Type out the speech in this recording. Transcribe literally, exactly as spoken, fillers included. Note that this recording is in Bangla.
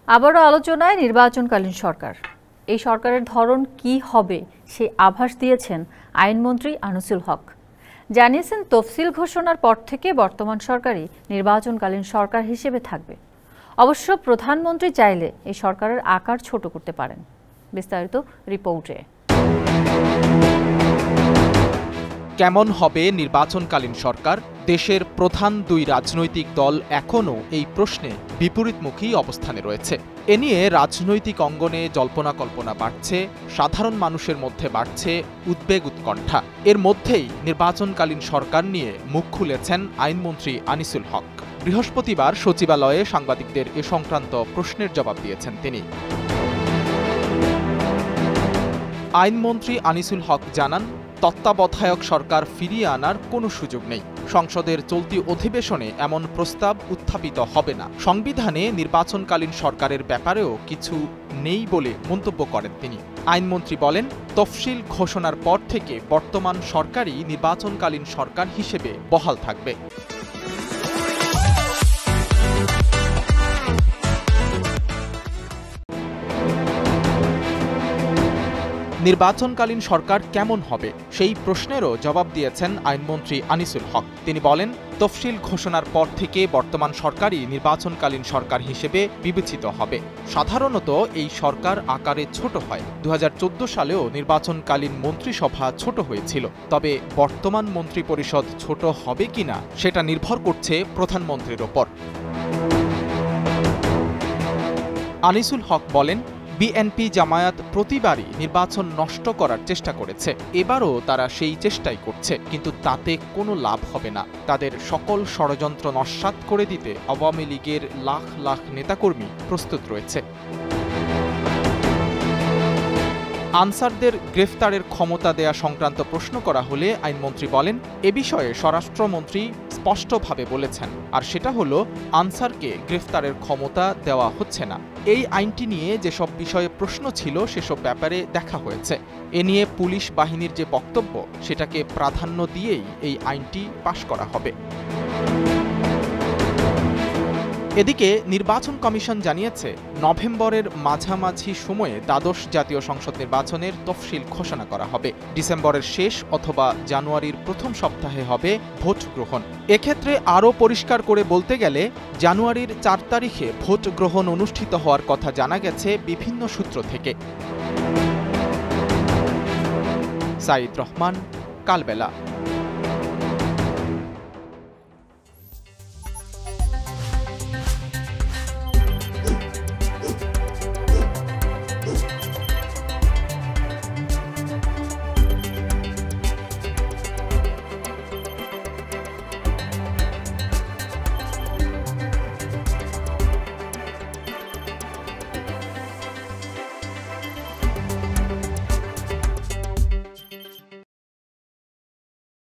আবারও আলোচনায় নির্বাচনকালীন সরকার। এই সরকারের ধরন কি হবে সেই আভাস দিয়েছেন আইনমন্ত্রী আনিসুল হক। জানিয়েছেন তফসিল ঘোষণার পর থেকে বর্তমান সরকারই নির্বাচনকালীন সরকার হিসেবে থাকবে। অবশ্য প্রধানমন্ত্রী চাইলে এই সরকারের আকার ছোট করতে পারেন। বিস্তারিত রিপোর্টে। কেমন হবে নির্বাচনকালীন সরকার? দেশের প্রধান দুই রাজনৈতিক দল এখনও এই প্রশ্নে বিপরীতমুখী অবস্থানে রয়েছে। এ নিয়ে রাজনৈতিক অঙ্গনে জল্পনা কল্পনা বাড়ছে, সাধারণ মানুষের মধ্যে বাড়ছে উদ্বেগ উৎকণ্ঠা। এর মধ্যেই নির্বাচনকালীন সরকার নিয়ে মুখ খুলেছেন আইনমন্ত্রী আনিসুল হক। বৃহস্পতিবার সচিবালয়ে সাংবাদিকদের এ সংক্রান্ত প্রশ্নের জবাব দিয়েছেন তিনি। আইনমন্ত্রী আনিসুল হক জানান, তত্ত্বাবধায়ক সরকার ফিরিয়ে আনার কোনো সুযোগ নেই। সংসদের চলতি অধিবেশনে এমন প্রস্তাব উত্থাপিত হবে না। সংবিধানে নির্বাচনকালীন সরকারের ব্যাপারেও কিছু নেই বলে মন্তব্য করেন তিনি। আইনমন্ত্রী বলেন, তফসিল ঘোষণার পর থেকে বর্তমান সরকারই নির্বাচনকালীন সরকার হিসেবে বহাল থাকবে। নির্বাচনকালীন সরকার কেমন হবে সেই প্রশ্নেরও জবাব দিয়েছেন আইনমন্ত্রী আনিসুল হক। তিনি বলেন, তফসিল ঘোষণার পর থেকে বর্তমান সরকারই নির্বাচনকালীন সরকার হিসেবে বিবেচিত হবে। সাধারণত এই সরকার আকারে ছোট হয়। দু হাজার চোদ্দ সালেও নির্বাচনকালীন মন্ত্রিসভা ছোট হয়েছিল। তবে বর্তমান মন্ত্রিপরিষদ ছোট হবে কিনা সেটা নির্ভর করছে প্রধানমন্ত্রীর ওপর। আনিসুল হক বলেন, বিএনপি জামায়াত প্রতিবারই নির্বাচন নষ্ট করার চেষ্টা করেছে। এবারও তারা সেই চেষ্টাই করছে, কিন্তু তাতে কোনো লাভ হবে না। তাদের সকল ষড়যন্ত্র নস্যাৎ করে দিতে আওয়ামী লীগের লাখ লাখ নেতাকর্মী প্রস্তুত রয়েছে। আনসারদের গ্রেফতারের ক্ষমতা দেয়া সংক্রান্ত প্রশ্ন করা হলে আইনমন্ত্রী বলেন, এ বিষয়ে স্বরাষ্ট্রমন্ত্রী স্পষ্টভাবে বলেছেন, আর সেটা হলো আনসারকে গ্রেফতারের ক্ষমতা দেওয়া হচ্ছে না। এই আইনটি নিয়ে যেসব বিষয়ে প্রশ্ন ছিল সেসব ব্যাপারে দেখা হয়েছে। এ নিয়ে পুলিশ বাহিনীর যে বক্তব্য সেটাকে প্রাধান্য দিয়েই এই আইনটি পাশ করা হবে। এদিকে নির্বাচন কমিশন জানিয়েছে, নভেম্বরের মাঝামাঝি সময়ে দ্বাদশ জাতীয় সংসদ নির্বাচনের তফসিল ঘোষণা করা হবে। ডিসেম্বরের শেষ অথবা জানুয়ারির প্রথম সপ্তাহে হবে ভোট গ্রহণ। এক্ষেত্রে আরও পরিষ্কার করে বলতে গেলে জানুয়ারির চার তারিখে ভোট গ্রহণ অনুষ্ঠিত হওয়ার কথা জানা গেছে বিভিন্ন সূত্র থেকে। সাইদ রহমান, কালবেলা।